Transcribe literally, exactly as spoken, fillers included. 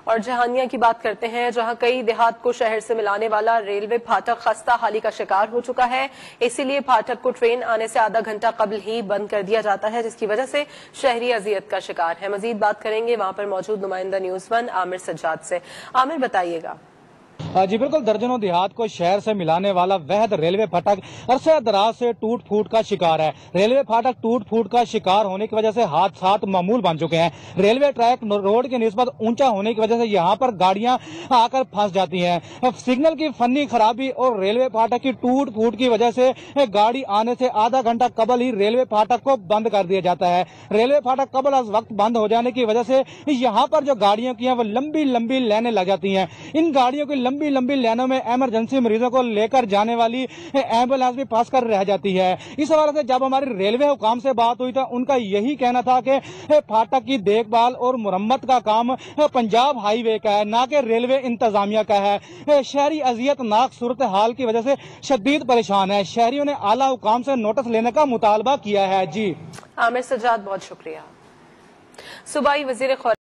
और जहानिया की बात करते हैं, जहां कई देहात को शहर से मिलाने वाला रेलवे फाटक खस्ता हाली का शिकार हो चुका है। इसीलिए फाटक को ट्रेन आने से आधा घंटा कबल ही बंद कर दिया जाता है, जिसकी वजह से शहरी अजियत का शिकार है। मजीद बात करेंगे वहां पर मौजूद नुमाइंदा न्यूज वन आमिर सज्जाद से। आमिर, बताइएगा। जी बिल्कुल, दर्जनों देहात को शहर से मिलाने वाला वहद रेलवे फाटक अरसे दराज से टूट फूट का शिकार है। रेलवे फाटक टूट फूट का शिकार होने की वजह से हादसात मामूल बन चुके हैं। रेलवे ट्रैक रोड की निस्बत ऊंचा होने की वजह से यहाँ पर गाड़ियां आकर फंस जाती हैं। सिग्नल की फन्नी खराबी और रेलवे फाटक की टूट फूट की वजह से गाड़ी आने से आधा घंटा कबल ही रेलवे फाटक को बंद कर दिया जाता है। रेलवे फाटक कबल अज वक्त बंद हो जाने की वजह से यहाँ पर जो गाड़ियों की हैं वो लंबी लंबी लाइनें लग जाती हैं। इन गाड़ियों की लंबी लंबी लाइनों में इमरजेंसी मरीजों को लेकर जाने वाली एम्बुलेंस भी फंस कर रह जाती है। इस हवाले से जब हमारी रेलवे हुकाम से बात हुई तो उनका यही कहना था कि फाटक की देखभाल और मुरम्मत का काम पंजाब हाईवे का है, ना कि रेलवे इंतजामिया का है। शहरी अजियतनाक सूरत हाल की वजह से शदीद परेशान है। शहरियों ने आला हुकाम से नोटिस लेने का मुतालबा किया है। जी आमिर सज्जाद, बहुत शुक्रिया। सूबाई वजीर